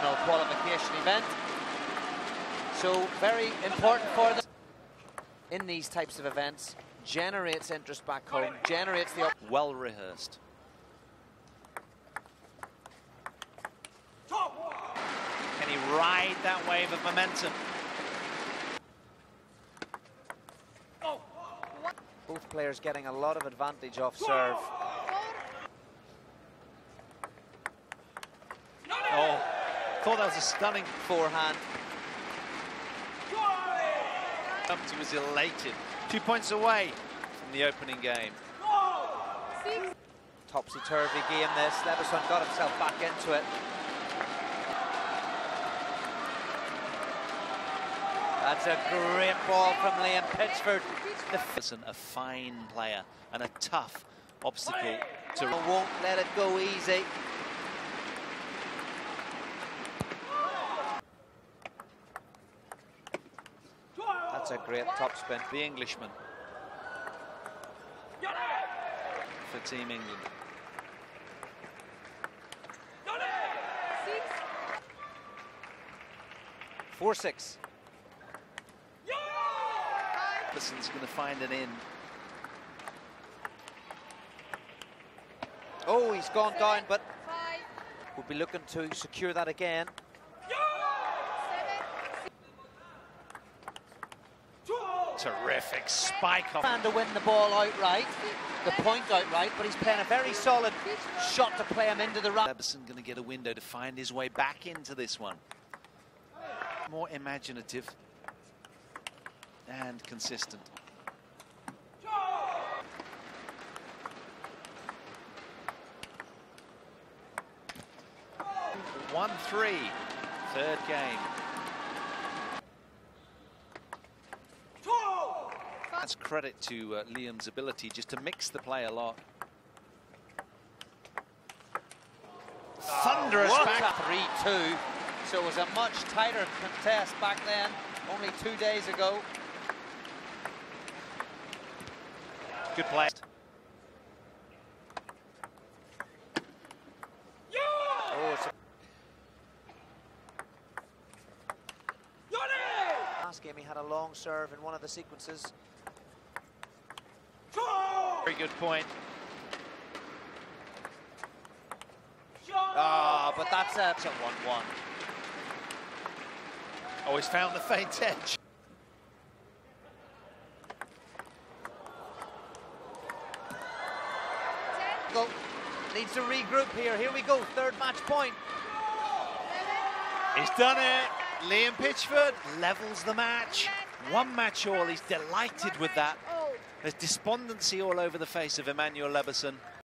national qualification event. So very important for them in these types of events. Generates interest back home, generates the... Well rehearsed. Can he ride that wave of momentum? Both players getting a lot of advantage off serve. Oh, thought that was a stunning Forehand. He was elated. 2 points away from the opening game. Topsy-turvy game this. Lebesson got himself back into it. That's a great ball from Liam Pitchford. A fine player and a tough obstacle to... Won't let it go easy. That's a great topspin. The Englishman for Team England. Four, 6. Lebesson's going to find an in. Oh, he's gone down, but we'll be looking to secure that again. Terrific spike off. And to win the ball outright, the point outright, but he's playing a very solid shot to play him into the run. Lebesson going to get a window to find his way back into this one. More imaginative and consistent. 1-3, third game. That's credit to Liam's ability just to mix the play a lot. Thunderous back. 3-2, so it was a much tighter contest back then, only 2 days ago. Good play. Last game he had a long serve in one of the sequences. Very good point. But that's a 1-1. Oh, he's found the faint edge. Go. Needs to regroup here. Here we go, third match point. He's done it. Liam Pitchford levels the match. 1 match all. He's delighted with that. There's despondency all over the face of Emmanuel Lebesson.